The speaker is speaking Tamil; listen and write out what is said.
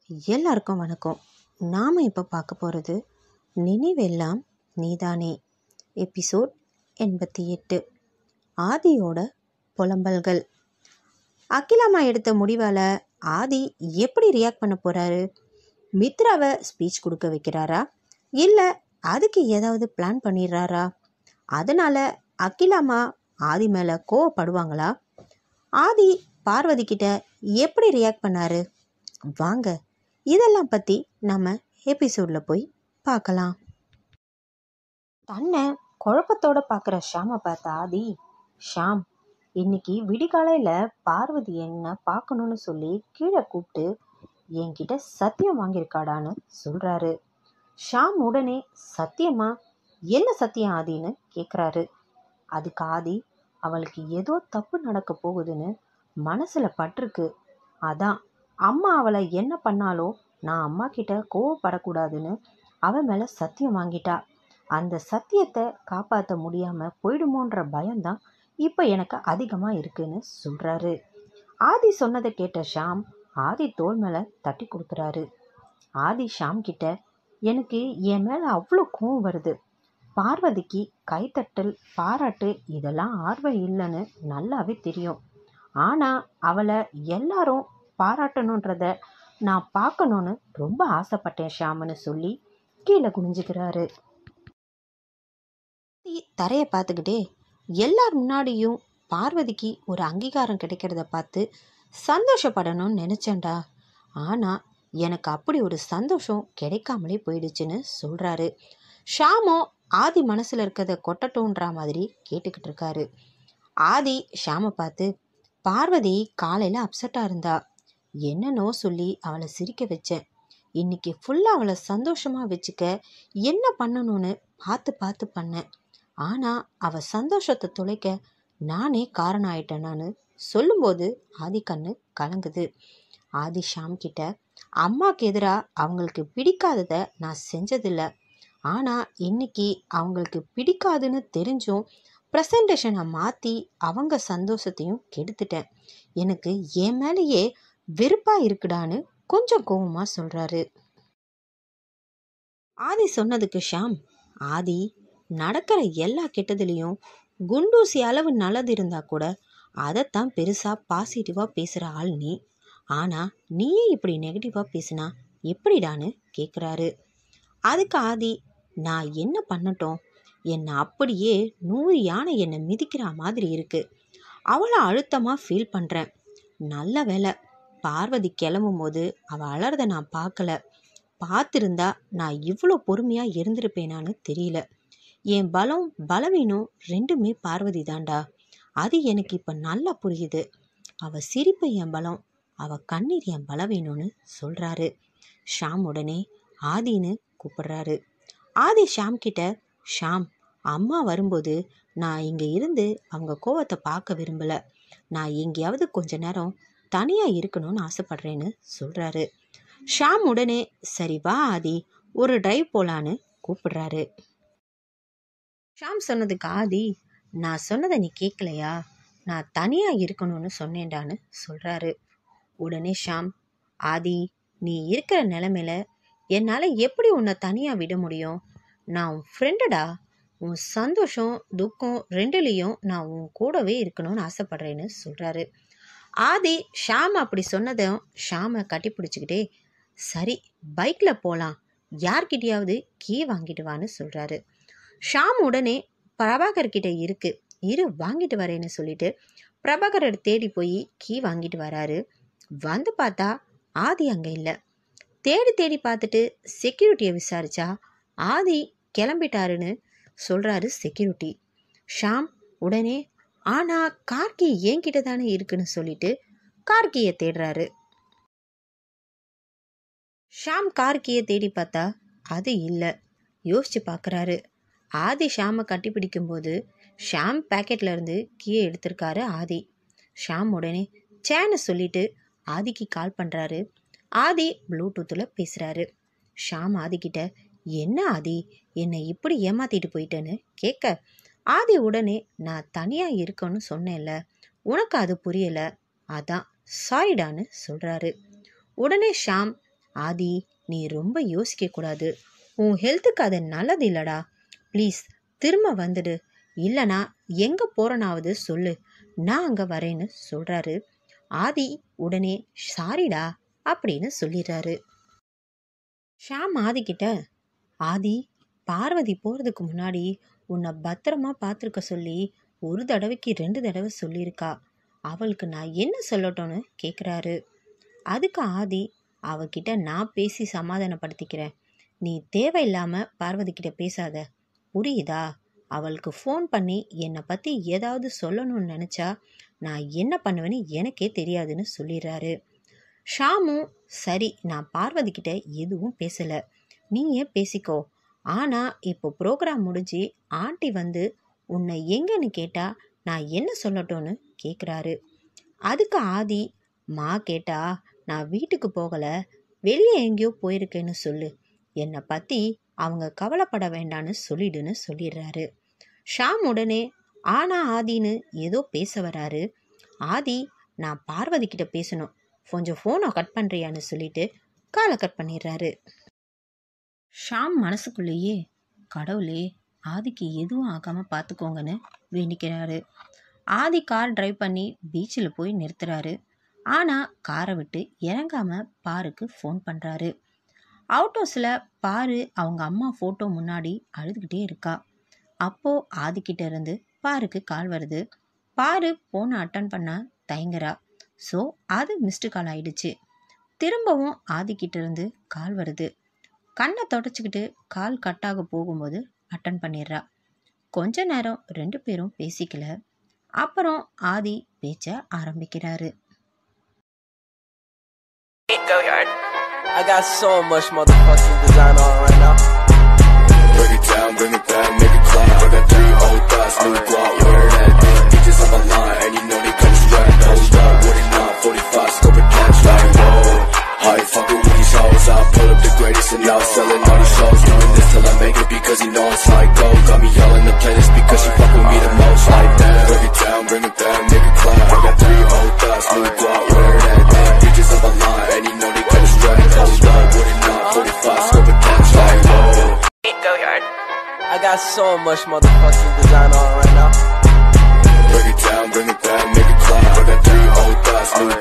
எல்லாருக்கும் வணக்கம். நாம் இப்போ பார்க்க போகிறது நினைவெல்லாம் நீதானே எபிசோட் 88. ஆதியோட புலம்பல்கள். அகிலாமா எடுத்த முடிவால் ஆதி எப்படி ரியாக்ட் பண்ண போகிறாரு? மித்ராவை ஸ்பீச் கொடுக்க வைக்கிறாரா, இல்லை அதுக்கு ஏதாவது பிளான் பண்ணிடுறாரா? அதனால் அகிலாமா ஆதி மேலே கோவப்படுவாங்களா? ஆதி பார்வதி கிட்ட எப்படி ரியாக்ட் பண்ணாரு? வாங்க, இதெல்லாம் பற்றி நம்ம எபிசோடில் போய் பார்க்கலாம். தன்னை குழப்பத்தோட பார்க்குற ஷாமை பார்த்த ஆதி, ஷாம், இன்னைக்கு விடிகாலையில் பார்வதி என்ன பார்க்கணுன்னு சொல்லி கீழே கூப்பிட்டு என்கிட்ட சத்தியம் வாங்கியிருக்காடான்னு சொல்கிறாரு. ஷாம் உடனே சத்தியமா? என்ன சத்தியம் ஆதின்னு கேட்குறாரு. அதுக்கு ஆதி, அவளுக்கு ஏதோ தப்பு நடக்க போகுதுன்னு மனசில் பட்டிருக்கு. அதான் அம்மா அவளை என்ன பண்ணாலும் நான் அம்மா கிட்ட கோவப்படக்கூடாதுன்னு அவன் மேலே சத்தியம் வாங்கிட்டா. அந்த சத்தியத்தை காப்பாற்ற முடியாமல் போயிடுமோன்ற பயம்தான் இப்போ எனக்கு அதிகமாக இருக்குன்னு சொல்கிறாரு. ஆதி சொன்னதை கேட்ட ஷாம் ஆதி தோள் மேலே தட்டி கொடுக்குறாரு. ஆதி ஷாம் கிட்ட, எனக்கு என் மேலே அவ்வளோ கோவம் வருது. பார்வதிக்கு கைத்தட்டல் பாராட்டு இதெல்லாம் ஆர்வம் இல்லைன்னு நல்லாவே தெரியும். ஆனால் அவளை எல்லாரும் பாராட்டணுன்றத நான் பார்க்கணுன்னு ரொம்ப ஆசைப்பட்டேன் ஷாம்னு சொல்லி கீழே குனிஞ்சுக்கிறாரு. தரையை பார்த்துக்கிட்டே, எல்லார் முன்னாடியும் பார்வதிக்கு ஒரு அங்கீகாரம் கிடைக்கிறத பார்த்து சந்தோஷப்படணும்னு நினச்சேன்டா. ஆனால் எனக்கு அப்படி ஒரு சந்தோஷம் கிடைக்காமலே போயிடுச்சுன்னு சொல்கிறாரு. ஷாமோ ஆதி மனசில் இருக்கிறத கொட்டட்டோன்ற மாதிரி கேட்டுக்கிட்டு இருக்காரு. ஆதி ஷாமை பார்த்து, பார்வதி காலையில் அப்செட்டாக இருந்தா, என்னன்னோ சொல்லி அவளை சிரிக்க வச்சேன். இன்னைக்கு ஃபுல்லாக அவளை சந்தோஷமாக வச்சுக்க என்ன பண்ணணும்னு பார்த்து பண்ணேன். ஆனால் அவள் சந்தோஷத்தை தொலைக்க நானே காரணம் ஆயிட்டேனான்னு சொல்லும்போது ஆதி கண்ணு கலங்குது. ஆதி ஷாம் கிட்ட, அம்மாவுக்கு எதிராக அவங்களுக்கு பிடிக்காததை நான் செஞ்சதில்லை. ஆனால் இன்னைக்கு அவங்களுக்கு பிடிக்காதுன்னு தெரிஞ்சும் ப்ரெசன்டேஷனை மாற்றி அவங்க சந்தோஷத்தையும் கெடுத்துட்டேன். எனக்கு என் மேலேயே வெறுப்பாக இருக்குடான்னு கொஞ்சம் கோவமாக சொல்கிறாரு. ஆதி சொன்னதுக்கு ஷாம், ஆதி, நடக்கிற எல்லா கெட்டதுலேயும் குண்டூசி அளவு நல்லது இருந்தால் கூட அதைத்தான் பெருசாக பாசிட்டிவாக பேசுகிற ஆள் நீ. ஆனால் நீயே இப்படி நெகட்டிவாக பேசினா எப்படிடான்னு கேட்குறாரு. அதுக்கு ஆதி, நான் என்ன பண்ணட்டும்? என்னை அப்படியே 100 யானை என்னை மிதிக்கிற மாதிரி இருக்குது. அவளை அழுத்தமாக ஃபீல் பண்ணுறேன். நல்ல வேலை, பார்வதி கிளம்பும் போது அவள் அலறதை நான் பார்க்கல. பார்த்துருந்தா நான் இவ்வளோ பொறுமையாக இருந்திருப்பேனான்னு தெரியல. என் பலம் பலவீனம் ரெண்டுமே பார்வதி தாண்டா. அது எனக்கு இப்போ நல்லா புரியுது. அவள் சிரிப்பு என் பலம், அவள் கண்ணீர் என் பலவீனம்னு சொல்கிறாரு. ஷாம் உடனே ஆதின்னு கூப்பிடுறாரு. ஆதி ஷாம் கிட்ட, ஷாம், அம்மா வரும்போது நான் இங்கே இருந்து அவங்க கோவத்தை பார்க்க விரும்பலை. நான் எங்கேயாவது கொஞ்ச நேரம் தனியாக இருக்கணும்னு ஆசைப்படுறேன்னு சொல்கிறாரு. ஷாம் உடனே, சரி வா ஆதி, ஒரு டிரைவ் போகலான்னு கூப்பிடுறாரு. ஷாம் சொன்னதுக்கு ஆதி, நான் சொன்னதை நீ கேட்கலையா? நான் தனியாக இருக்கணும்னு சொன்னேன்டான்னு சொல்கிறாரு. உடனே ஷாம், ஆதி, நீ இருக்கிற நிலைமையில என்னால் எப்படி உன்னை தனியாக விட முடியும்? நான் உன் ஃப்ரெண்டடா. உன் சந்தோஷம் துக்கம் ரெண்டுலேயும் நான் உன் கூடவே இருக்கணும்னு ஆசைப்படுறேன்னு சொல்கிறாரு. ஆதி ஷாம் அப்படி சொன்னதும் ஷாமை கட்டி பிடிச்சிக்கிட்டே, சரி பைக்கில் போகலாம், யார்கிட்டையாவது கீ வாங்கிட்டு வான்னு சொல்கிறாரு. ஷாம் உடனே, பிரபாகர் கிட்ட இருக்கு, இரு வாங்கிட்டு வரேன்னு சொல்லிட்டு பிரபாகரை தேடி போய் கீ வாங்கிட்டு வராரு. வந்து பார்த்தா ஆதி அங்கே இல்லை. தேடி பார்த்துட்டு செக்யூரிட்டியை விசாரிச்சா ஆதி கிளம்பிட்டாருன்னு சொல்கிறாரு செக்யூரிட்டி. ஷாம் உடனே, ஆனால் கார்கி என்கிட்ட தானே இருக்குன்னு சொல்லிட்டு கார்கியை தேடுறாரு. ஷாம் கார்கியை தேடி பார்த்தா அது இல்லை. யோசிச்சு பார்க்குறாரு. ஆதி ஷாமை கட்டி பிடிக்கும்போது ஷாம் பேக்கெட்ல இருந்து கீயை எடுத்திருக்காரு ஆதி. ஷாம் உடனே சேன்னு சொல்லிட்டு ஆதிக்கு கால் பண்ணுறாரு. ஆதி ப்ளூடூத்தில் பேசுகிறாரு. ஷாம் ஆதிக்கிட்ட, என்ன ஆதி, என்னை இப்படி ஏமாத்திட்டு போயிட்டேன்னு கேட்க, ஆதி உடனே, நான் தனியாக இருக்கேன்னு சொன்னேன்ல, உனக்கு அது புரியலை, அதான் சாரிடான்னு சொல்கிறாரு. உடனே ஷாம், ஆதி, நீ ரொம்ப யோசிக்க கூடாது. உன் ஹெல்த்துக்கு அது நல்லது இல்லடா. ப்ளீஸ் திரும்ப வந்துடு. இல்லைனா எங்கே போகிறனாவது சொல்லு, நான் அங்கே வரேன்னு சொல்கிறாரு. ஆதி உடனே சாரிடா அப்படின்னு சொல்லிடுறாரு. ஷாம் ஆதி கிட்ட, ஆதி, பார்வதி போகிறதுக்கு முன்னாடி உன்னை பத்திரமா பார்த்துருக்க சொல்லி 1 தடவைக்கு 2 தடவை சொல்லியிருக்கா. அவளுக்கு நான் என்ன சொல்லட்டோன்னு கேட்குறாரு. அதுக்கு ஆதி, அவகிட்ட நான் பேசி சமாதானப்படுத்திக்கிறேன். நீ தேவையில்லாமல் பார்வதி கிட்ட பேசாத, புரியுதா? அவளுக்கு ஃபோன் பண்ணி என்னை பற்றி ஏதாவது சொல்லணும்னு நினச்சா நான் என்ன பண்ணுவேன்னு எனக்கே தெரியாதுன்னு சொல்லிடுறாரு. ஷாமும், சரி, நான் பார்வதி கிட்ட எதுவும் பேசலை, நீ ஏன் பேசிக்கோ. ஆனால் இப்போ ப்ரோக்ராம் முடிஞ்சு ஆண்டி வந்து உன்னை எங்கன்னு கேட்டால் நான் என்ன சொல்லட்டோன்னு கேட்குறாரு. அதுக்கு ஆதி, மா கேட்டா நான் வீட்டுக்கு போகலை, வெளியே எங்கேயோ போயிருக்கேன்னு சொல்லு, என்னை பற்றி அவங்க கவலைப்பட வேண்டான்னு சொல்லிடுன்னு சொல்லிடுறாரு. ஷாம் உடனே ஆனா ஆதின்னு ஏதோ பேச வராரு. ஆதி, நான் பார்வதி கிட்ட பேசணும், கொஞ்சம் ஃபோனை கட் பண்ணுறியான்னு சொல்லிட்டு காலை கட் பண்ணிடுறாரு. ஷாம் மனசுக்குள்ளேயே, கடவுளே, ஆதிக்கு எதுவும் ஆகாமல் பார்த்துக்கோங்கன்னு வேண்டிக்கிறாரு. ஆதி கார் டிரைவ் பண்ணி பீச்சில் போய் நிறுத்துறாரு. ஆனால் காரை விட்டு இறங்காமல் பாருக்கு ஃபோன் பண்ணுறாரு. அவுட் ஹவுஸில் பாரு அவங்க அம்மா ஃபோட்டோ முன்னாடி அழுதுகிட்டே இருக்கா. அப்போது ஆதிக்கிட்ட இருந்து பாருக்கு கால் வருது. பாரு ஃபோனை அட்டன் பண்ண தயங்குறா. ஸோ அது மிஸ்டு கால் ஆயிடுச்சு. திரும்பவும் ஆதிக்கிட்ட இருந்து கால் வருது. கண்ணை தொடச்சிக்கிட்டு கால் கட்டாக போகும்போது அட்டன் பண்ணிடுறா. கொஞ்ச நேரம் 2 பேரும் பேசிக்கல. அப்புறம் ஆதி பேச்ச ஆரம்பிக்கிறாரு. I got so much motherfucking design on right now. Bring it down, make it clap. I got 3 old thoughts, new guap, wear that thing. Bitches on my line, and you know they come strapped. Hold up, what it not, 45, scope and catch like whoa. How you fucking with these hoes? I pull up the greatest and now selling all these shows. Doing this till I make it because you know it's like gold. Got me all in the playlist because you fuck with me the most like that. Bring it down, make it clap. I got 3 old thoughts, new guap, wear that thing. Bitches on my line, and you know they come strapped. Hold up, what it not, 45, scope and catch like whoa. Go yard. I got so much motherfucking design on right now. Bring it down, make it clap. I got 3 old thoughts, new